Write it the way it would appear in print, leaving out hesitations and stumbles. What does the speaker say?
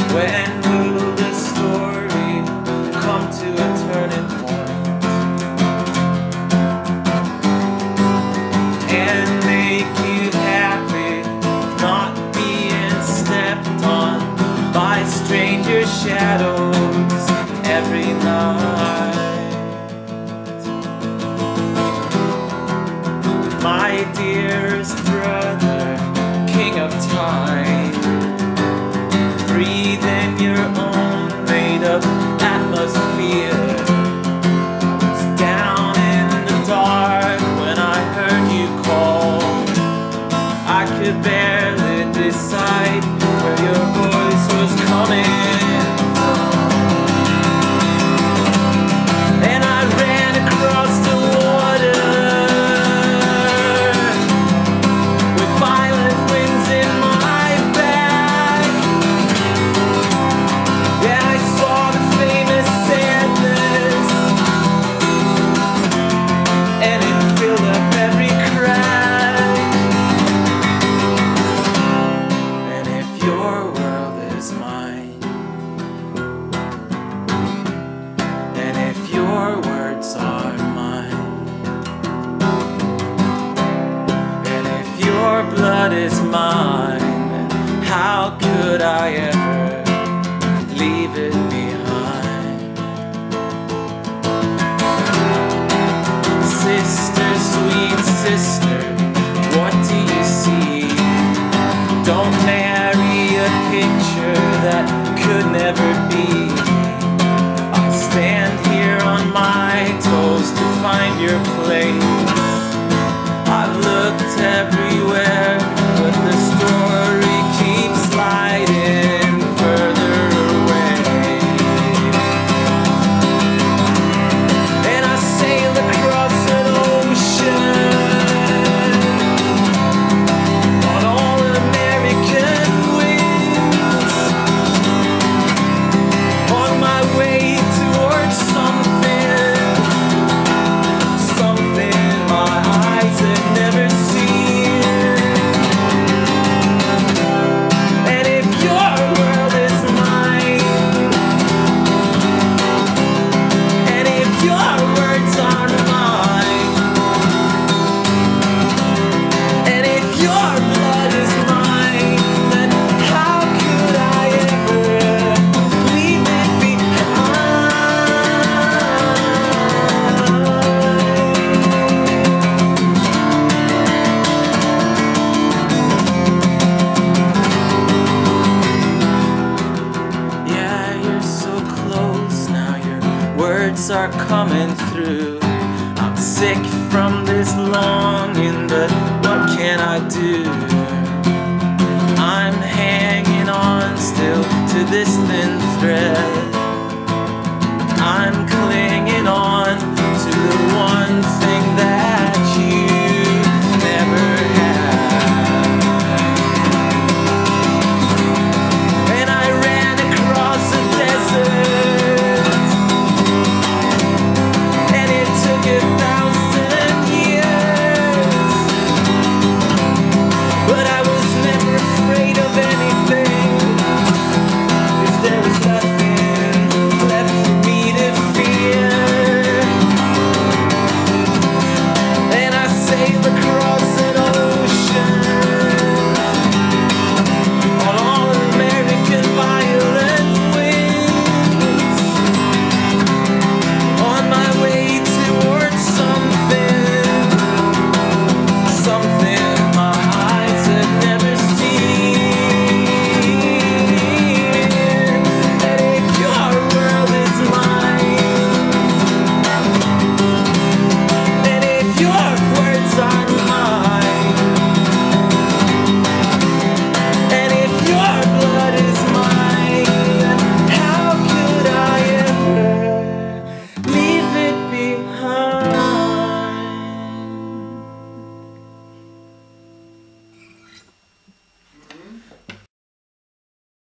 When will the story come to a turning point and make you happy, not being stepped on by stranger shadows every night? My dearest brother, king of time, breathe in your own made-up atmosphere. I was down in the dark when I heard you call. I could barely decide where your voice was coming from, and I ran across the water with violent winds in my back. Yeah, I saw the famous sadness, and it filled up every crack. And if your world is mine, and if your words are mine, and if your blood is mine, then how could I ever leave it behind? Sister, sweet sister, what do you see? Don't marry a picture that could never be. I stand here on my toes to find your place. I've looked everywhere, but the story keeps sliding further away. And I sail across an ocean on all American winds, on my way towards something my eyes have never seen. And if your world is mine, and if your words are mine, and if your blood is mine, then how could I ever leave it behind? Yeah, you're so close now, your words are coming through. I'm sick from this longing, but what can I do? I'm hanging on still to this thin thread. I'm clinging on to the one thing that